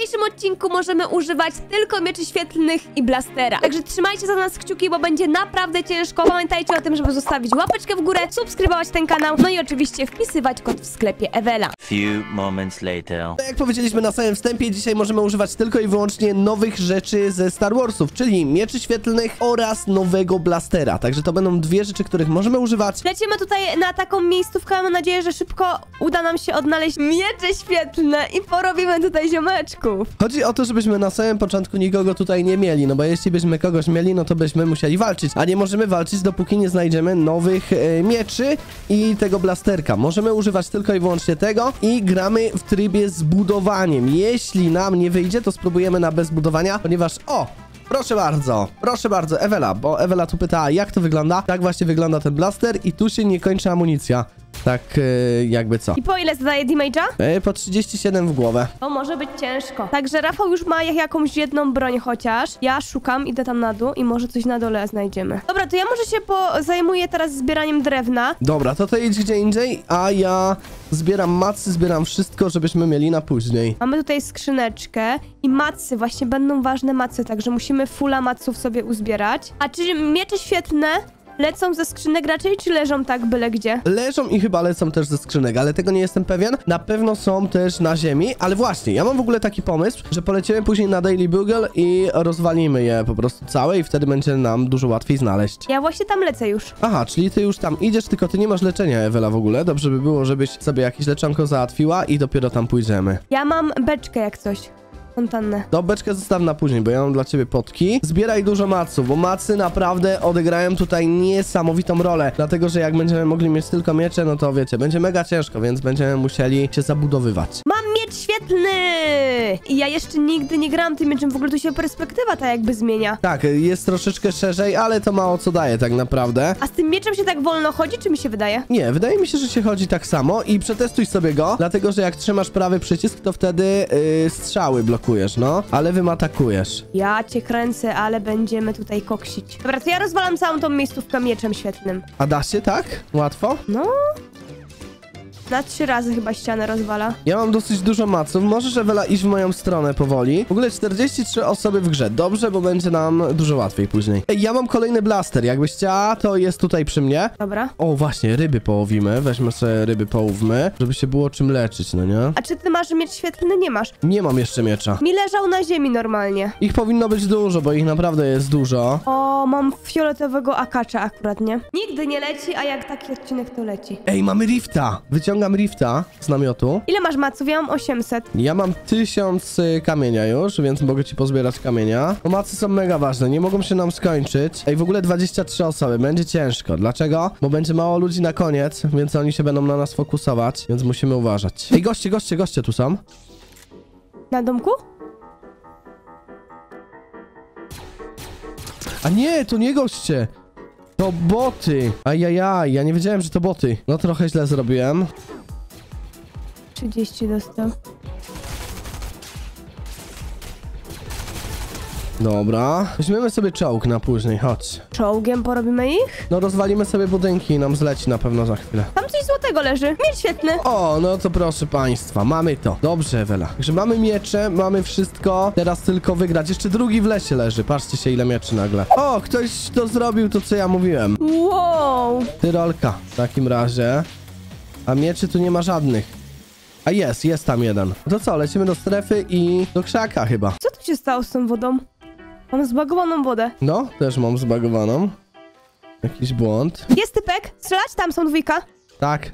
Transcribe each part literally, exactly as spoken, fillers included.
dzisiejszym odcinku możemy używać tylko mieczy świetlnych i blastera. Także trzymajcie za nas kciuki, bo będzie naprawdę ciężko. Pamiętajcie o tym, żeby zostawić łapeczkę w górę, subskrybować ten kanał, no i oczywiście wpisywać kod w sklepie Ewela. Few moments later. Tak jak powiedzieliśmy na samym wstępie, dzisiaj możemy używać tylko i wyłącznie nowych rzeczy ze Star Warsów, czyli mieczy świetlnych oraz nowego blastera. Także to będą dwie rzeczy, których możemy używać. Lecimy tutaj na taką miejscówkę, mam nadzieję, że szybko uda nam się odnaleźć miecze świetlne i porobimy tutaj ziomeczków. Chodzi o to, żebyśmy na samym początku nikogo tutaj nie mieli, no bo jeśli byśmy kogoś mieli, no to byśmy musieli walczyć, a nie możemy walczyć, dopóki nie znajdziemy nowych e, mieczy i tego blasterka. Możemy używać tylko i wyłącznie tego i gramy w trybie z budowaniem. Jeśli nam nie wyjdzie, to spróbujemy na bez budowania, ponieważ o! Proszę bardzo, proszę bardzo, Ewela, bo Ewela tu pytała, jak to wygląda. Tak właśnie wygląda ten blaster i tu się nie kończy amunicja. Tak yy, jakby co. I po ile zadaje damage'a? Yy, po trzydzieści siedem w głowę. To może być ciężko. Także Rafał już ma jakąś jedną broń chociaż. Ja szukam, idę tam na dół i może coś na dole znajdziemy. Dobra, to ja może się po zajmuję teraz zbieraniem drewna. Dobra, to to idź gdzie indziej, a ja zbieram macy, zbieram wszystko, żebyśmy mieli na później. Mamy tutaj skrzyneczkę i macy, właśnie będą ważne macy, także musimy fulla maców sobie uzbierać. A czy miecze świetlne lecą ze skrzynek raczej, czy leżą tak byle gdzie? Leżą i chyba lecą też ze skrzynek, ale tego nie jestem pewien. Na pewno są też na ziemi, ale właśnie, ja mam w ogóle taki pomysł, że polecimy później na Daily Bugle i rozwalimy je po prostu całe i wtedy będzie nam dużo łatwiej znaleźć. Ja właśnie tam lecę już. Aha, czyli ty już tam idziesz, tylko ty nie masz leczenia, Ewela, w ogóle. Dobrze by było, żebyś sobie jakieś leczonko załatwiła i dopiero tam pójdziemy. Ja mam beczkę jak coś. Fontannę. To beczkę zostaw na później, bo ja mam dla ciebie potki. Zbieraj dużo maców, bo macy naprawdę odegrają tutaj niesamowitą rolę. Dlatego, że jak będziemy mogli mieć tylko miecze, no to wiecie, będzie mega ciężko, więc będziemy musieli się zabudowywać. Mam miecz świetlny! I ja jeszcze nigdy nie grałam tym mieczem, w ogóle tu się perspektywa ta jakby zmienia. Tak, jest troszeczkę szerzej, ale to mało co daje tak naprawdę. A z tym mieczem się tak wolno chodzi, czy mi się wydaje? Nie, wydaje mi się, że się chodzi tak samo i przetestuj sobie go, dlatego, że jak trzymasz prawy przycisk, to wtedy yy, strzały blokujesz. No, a lewym atakujesz. Ja cię kręcę, ale będziemy tutaj koksić. Dobra, to ja rozwalam całą tą miejscówkę mieczem świetlnym. A da się tak? Łatwo? No... Na trzy razy chyba ścianę rozwala. Ja mam dosyć dużo maców. Możesz, Ewela, iść w moją stronę powoli. W ogóle czterdzieści trzy osoby w grze. Dobrze, bo będzie nam dużo łatwiej później. Ej, ja mam kolejny blaster. Jakbyś chciała, to jest tutaj przy mnie. Dobra. O, właśnie, ryby połowimy. Weźmy sobie ryby, połówmy, żeby się było czym leczyć, no nie? A czy ty masz miecz świetlny? Nie masz. Nie mam jeszcze miecza. Mi leżał na ziemi normalnie. Ich powinno być dużo, bo ich naprawdę jest dużo. O, mam fioletowego akacza akurat, nie? Nigdy nie leci, a jak taki odcinek to leci. Ej, mamy rifta. Wyciągam rifta z namiotu. Ile masz maców? Ja mam osiemset. Ja mam tysiąc y, kamienia już, więc mogę ci pozbierać kamienia. Bo macy są mega ważne, nie mogą się nam skończyć. Ej, w ogóle dwadzieścia trzy osoby, będzie ciężko. Dlaczego? Bo będzie mało ludzi na koniec, więc oni się będą na nas fokusować, więc musimy uważać. Ej, goście, goście, goście tu są. Na domku? A nie, to nie goście. To boty. Ajajaj, ja nie wiedziałem, że to boty. No trochę źle zrobiłem. trzydzieści dostał. Dobra. Weźmiemy sobie czołg na później, chodź. Czołgiem porobimy ich? No rozwalimy sobie budynki i nam zleci na pewno za chwilę. Tam coś złotego leży. Miecz świetny. O, no to proszę państwa, mamy to. Dobrze, Ewela. Także mamy miecze, mamy wszystko. Teraz tylko wygrać. Jeszcze drugi w lesie leży. Patrzcie się, ile mieczy nagle. O, ktoś to zrobił, to co ja mówiłem. Wow. Tyrolka w takim razie. A mieczy tu nie ma żadnych. A jest, jest tam jeden. To co, lecimy do strefy i do krzaka chyba. Co tu się stało z tą wodą? Mam zbagowaną wodę. No, też mam zbagowaną. Jakiś błąd. Jest typek. Strzelać? Tam są dwójka. Tak.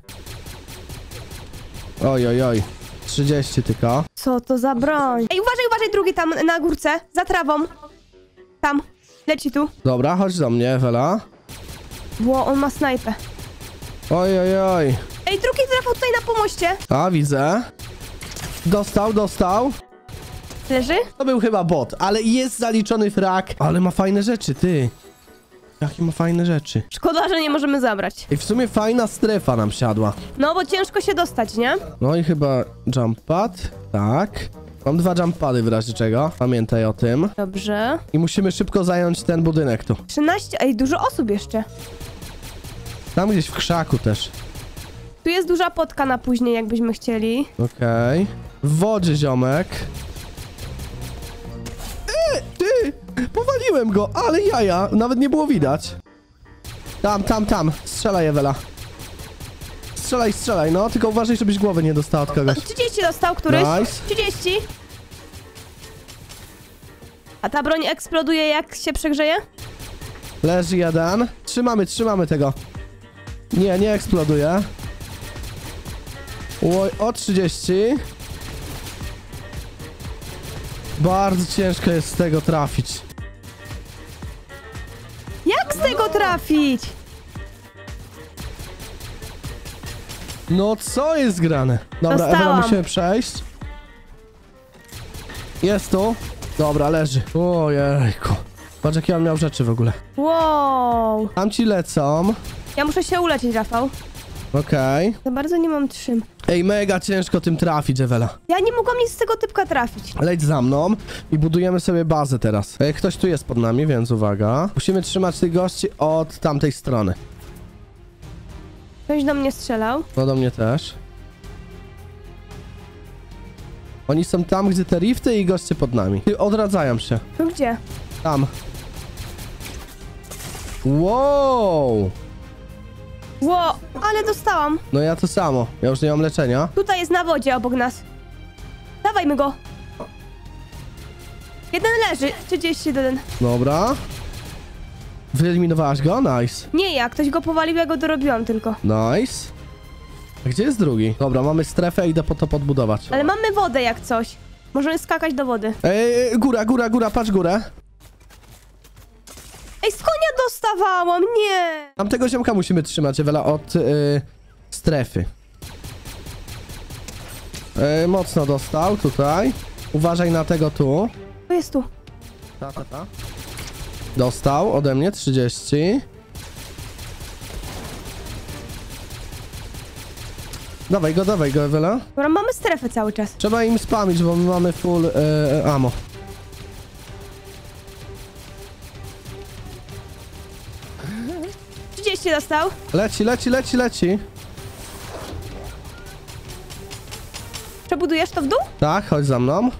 Oj, oj, oj. trzydzieści tylko. Co to za broń? Ej, uważaj, uważaj, drugi tam na górce. Za trawą. Tam. Leci tu. Dobra, chodź do mnie, Ewela. Bo on ma snajpę. Oj, oj, oj. Ej, drugi trafił tutaj na pomoście. A, widzę. Dostał, dostał. Leży? To był chyba bot, ale jest zaliczony frak. Ale ma fajne rzeczy, ty. Jakie ma fajne rzeczy. Szkoda, że nie możemy zabrać. I w sumie fajna strefa nam siadła. No, bo ciężko się dostać, nie? No i chyba jump pad. Tak. Mam dwa jump pady w razie czego. Pamiętaj o tym. Dobrze. I musimy szybko zająć ten budynek tu. trzynaście. Ej, dużo osób jeszcze. Tam gdzieś w krzaku też. Tu jest duża potka na później, jakbyśmy chcieli. Okej. Okay. W wodzie, ziomek. Trafiłem go, ale jaja. Nawet nie było widać. Tam, tam, tam. Strzelaj, Ewela. Strzelaj, strzelaj, no. Tylko uważaj, żebyś głowy nie dostała od kogoś. trzydzieści dostał któryś. Nice. trzydzieści. A ta broń eksploduje, jak się przegrzeje? Leży jeden. Trzymamy, trzymamy tego. Nie, nie eksploduje. Oj, o trzydzieści. Bardzo ciężko jest z tego trafić. Jak z tego trafić? No co jest grane? Dobra, Dostałam. Ewela, musimy przejść. Jest tu. Dobra, leży. Ojejku. Patrz, jakie on miał rzeczy w ogóle. Wow. Tam ci lecą. Ja muszę się uleczyć, Rafał. Okej. Za bardzo nie mam trzym. Ej, mega ciężko tym trafić, Ewela. Ja nie mogłam nic z tego typka trafić. Leć za mną i budujemy sobie bazę teraz. Ej, ktoś tu jest pod nami, więc uwaga. Musimy trzymać tych gości od tamtej strony. Ktoś do mnie strzelał. No do mnie też. Oni są tam, gdzie te rifty i goście pod nami. Ty, odradzają się. Tu gdzie? Tam. Wow! Ło, ale dostałam. No ja to samo. Ja już nie mam leczenia. Tutaj jest na wodzie obok nas. Dawajmy go. Jeden leży. trzydzieści jeden. Dobra. Wyeliminowałaś go? Nice. Nie ja, ktoś go powalił, ja go dorobiłam tylko. Nice. A gdzie jest drugi? Dobra, mamy strefę, idę po to podbudować. Ale mamy wodę jak coś. Możemy skakać do wody. Ej, góra, góra, góra, patrz górę. Ej, z konia dostawałam, nie! Tamtego ziomka musimy trzymać, Ewela, od y, strefy. Y, mocno dostał, tutaj. Uważaj na tego tu. To jest tu. Ta, ta, ta. Dostał ode mnie trzydzieści. Dawaj go, dawaj go, Ewela. Dobra, mamy strefę cały czas. Trzeba im spamić, bo my mamy full y, ammo. trzydzieści dostał. Leci, leci, leci, leci. Przebudujesz to w dół? Tak, chodź za mną.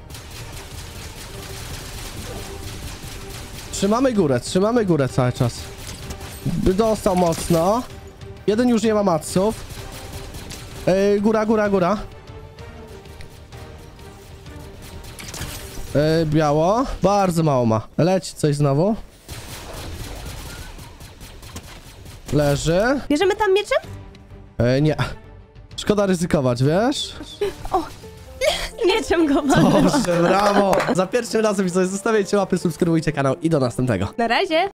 Trzymamy górę, trzymamy górę cały czas. By dostał mocno. Jeden już nie ma maców. Yy, góra, góra, góra. Yy, biało. Bardzo mało ma. Leci coś znowu. Leży. Bierzemy tam mieczem? Yy, nie. Szkoda ryzykować, wiesz? O, mieczem go walnęłam. Dobrze, brawo. Za pierwszym razem, widzowie, zostawiajcie łapy, subskrybujcie kanał i do następnego. Na razie.